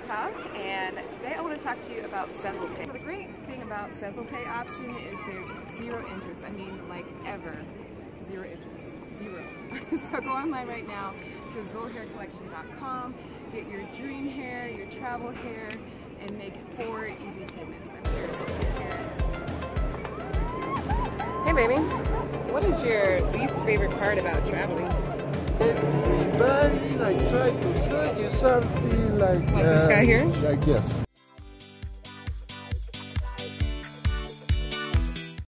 Tom, and today I want to talk to you about Sezzle Pay. So the great thing about Sezzle Pay option is there's zero interest. I mean, like ever, zero interest, zero. So go online right now to azulhaircollection.com, get your dream hair, your travel hair, and make 4 easy payments. I'm here to help your hair. Hey baby, what is your least favorite part about traveling? Everybody like try to sell you something like this guy here? Like yes.